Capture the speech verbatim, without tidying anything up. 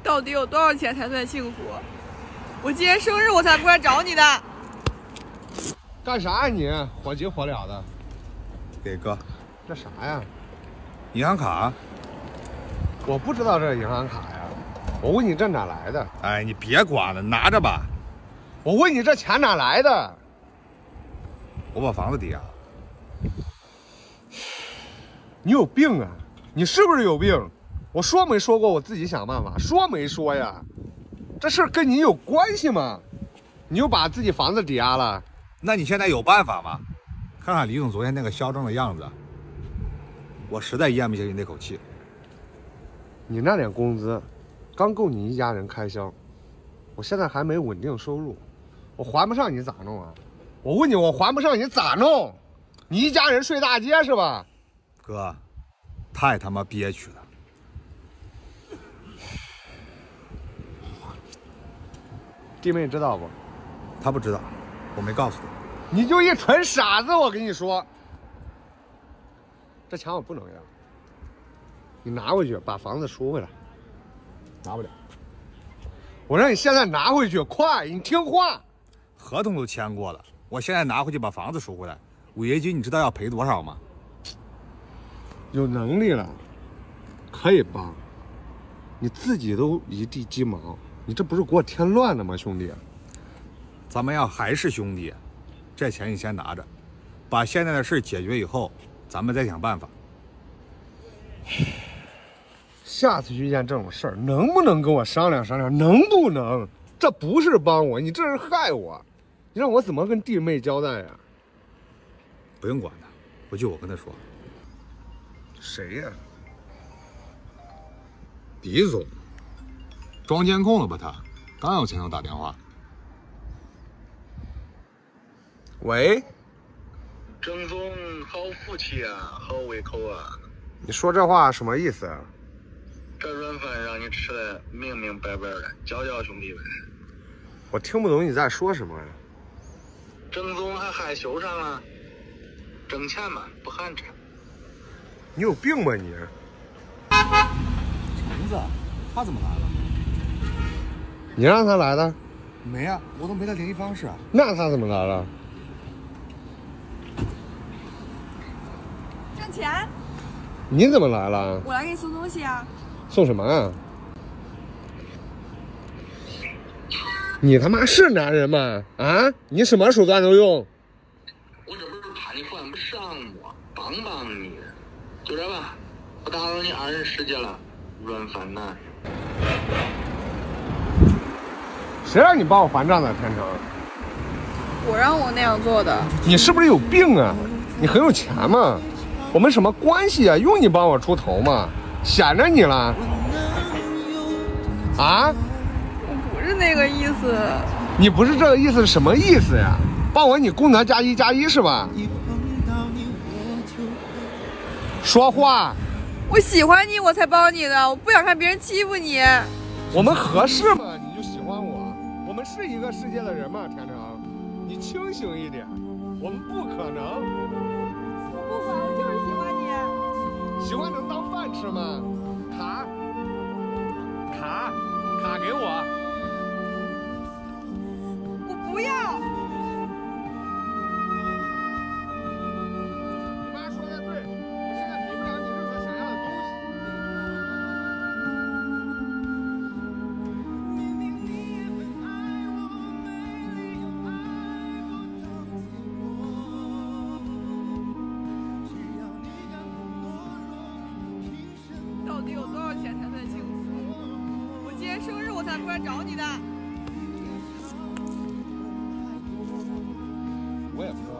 到底有多少钱才算幸福？我今天生日我才过来找你的。 干啥呀你？火急火燎的。 给哥， 这啥呀？ 银行卡。 我不知道这是银行卡呀。我问你这哪来的？ 哎，你别管了，拿着吧。 我问你这钱哪来的？ 我把房子抵押了。 你有病啊！你是不是有病？我说没说过我自己想办法？说没说呀？这事儿跟你有关系吗？你又把自己房子抵押了？ 那你现在有办法吗？看看李总昨天那个嚣张的样子，我实在咽不下去那口气。 你那点工资，刚够你一家人开销，我现在还没稳定收入，我还不上你咋弄啊？我问你，我还不上你咋弄？你一家人睡大街是吧？ 哥，太他妈憋屈了。 弟妹知道不？ 他不知道，我没告诉他。 你就一纯傻子，我跟你说，这钱我不能要，你拿回去把房子赎回来。 拿不了， 我让你现在拿回去，快，你听话。 合同都签过了，我现在拿回去把房子赎回来，违约金你知道要赔多少吗？ 有能力了，可以帮，你自己都一地鸡毛，你这不是给我添乱了吗，兄弟？ 咱们要还是兄弟，这钱你先拿着，把现在的事解决以后，咱们再想办法。 下次遇见这种事儿，能不能跟我商量商量？能不能？这不是帮我，你这是害我，你让我怎么跟弟妹交代呀？ 不用管他，回去我跟他说。 谁呀？ 李总，装监控了吧他？刚有前头打电话。 喂， 郑总，好福气啊，好胃口啊！ 你说这话什么意思啊？ 这软饭让你吃的明明白白的，教教兄弟们。 我听不懂你在说什么呀？ 郑总还害羞上了？挣钱嘛，不寒碜。 你有病吧你？ 橙子，他怎么来了？ 你让他来的？ 没啊，我都没他联系方式啊。 那他怎么来了？ 挣钱？ 你怎么来了？ 我来给你送东西啊。 送什么啊？你他妈是男人吗？啊，你什么手段都用？ 我这不是怕你犯不上吗？帮帮你，就这吧，不打扰你二人世界了，软饭男。 谁让你帮我还账的，天成？ 我让我那样做的。 你是不是有病啊？你很有钱吗？我们什么关系啊？用你帮我出头吗？显着你了？啊？ 我不是那个意思。 你不是这个意思是什么意思呀？帮我你功德加一加一是吧？说话。 我喜欢你，我才帮你的。我不想看别人欺负你。 我们合适吗？你就喜欢我？我们是一个世界的人吗？天成，你清醒一点。我们不可能。 我不管，我就是喜欢你。 喜欢能当饭吃吗？卡，卡，卡给我。 我不要。 你妈说的对，我现在给不了你任何想要的东西。 到底有多少钱才算幸福？我今天生日我才过来找你的。 我也不知道。